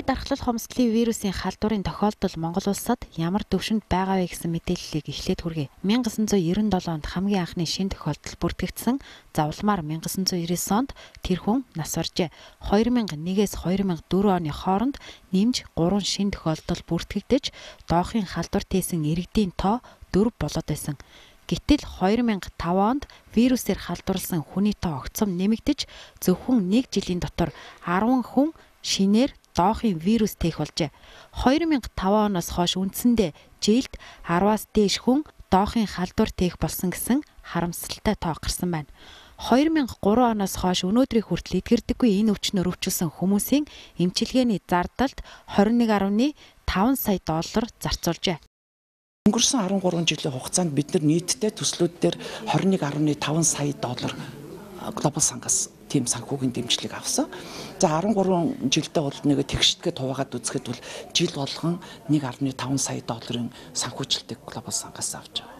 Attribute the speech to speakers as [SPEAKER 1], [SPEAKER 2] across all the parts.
[SPEAKER 1] дархлал хомсдлын вирусын халдварын тохиолдол Монгол улсад ямар төвшөнд байгаа вэ гэсэн мэдээллийг эхлээд хүргэе. 1997 онд хамгийн анхны шинэ тохиолдол бүртгэгдсэн. Завламаар 1999 онд тэр хүн нас баржээ. 2001-ээс 2004 оны хооронд нэмж 3 шинэ тохиолдол бүртгэгдэж, доохын халдвар тээсэн иргэдийн тоо 4 болоод байсан. Гэтэл 2005 онд вирусээр халдварласан хүний тоо огцом нэмэгдэж, зөвхөн 1 жилийн дотор 10 хүн шинээр доохын вирус тээх болжээ. 2005 оноос хойш үндсэндээ жилд 10-аас дээш хүн доохын халдвар тээх болсон гэсэн харамсалтай тоо гарсан байна. 2003 оноос хойш өнөөдрийг хүртэл эдгэрдэггүй энэ өвчнөөр өвчлсөн хүмүүсийн эмчилгээний зардалд 21.5 сая доллар зарцуулжээ.
[SPEAKER 2] Өнгөрсөн 13 жилийн хугацаанд бид нар нийтдээ төслүүд дээр 21.5 сая доллар глобал сангаас тийм санхүүгийн дэмжлэг авсан. За 13 жилдээ бол нэг тэгшдгээ хуваагаад үзэхэд бол жил болгон 1.5 сая долларын санхүүжилтийг глобал сангаас авч байгаа.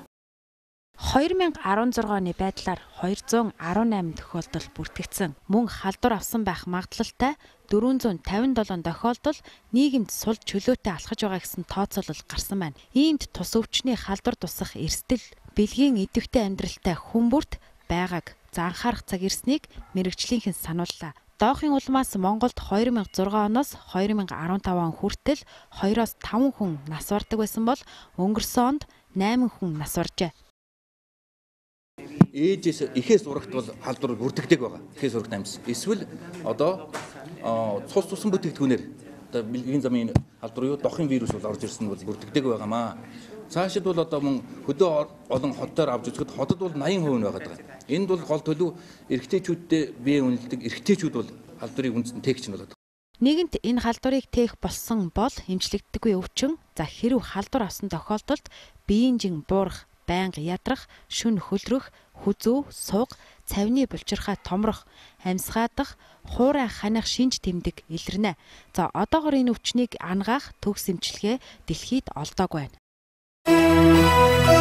[SPEAKER 1] 2016 оны байдлаар 218 тохиолдол бүртгэгдсэн. Мөн халдвар авсан байх магадлалтай 457 тохиолдол нийгэмд сул чөлөөтэй алхаж байгаа гэсэн тооцоолол гарсан байна. Иймд тус өвчний халдвар тусах эрсдэл бэлгийн идэвхтэй амьдралтай хүмүүрт байгааг анхаарах цаг ирснийг мэрэгчлийнхэн санууллаа. Доохын улмаас Монголд 2006 оноос 2015 он хүртэл 2-5 хүн нас бардаг байсан бол өнгөрсөн онд 8 хүн нас баржээ.
[SPEAKER 3] Ээжээс ихээс урагт бол халдвар бүрдэгдэг байгаа. Ихээс урагт амьс. Эсвэл одоо цус тусан бүтээгдэхүүнээр одоо бэлгийн замын халдвар юу дохын вирус бол орж ирсэн бол бүрдэгдэг байгаамаа. Цаашид бол одоо мөн хөдөө олон хотоор авч үзэхэд хотод бол 80% байгаа. Энд бол гол төлөв эрэгтэйчүүдтэй бие үнэлдэг эрэгтэйчүүд бол халдварыг үндсэнд тээгч нь болоод.
[SPEAKER 1] Нэгэнт энэ халдварыг тээх болсон бол эмчлэгддэггүй өвчин. За хэрв халдвар авсан тохиолдолд биеийн жин буурах, байнга ядрах, шүн хөлрөх, хүзүү, сууг, цавны булчирхай томрох, амьсгаадах, хуурай ханих шинж тэмдэг илэрнэ. За одоогоор энэ өвчнийг ангаах төгс эмчилгээ дэлхийд олдоогүй байна.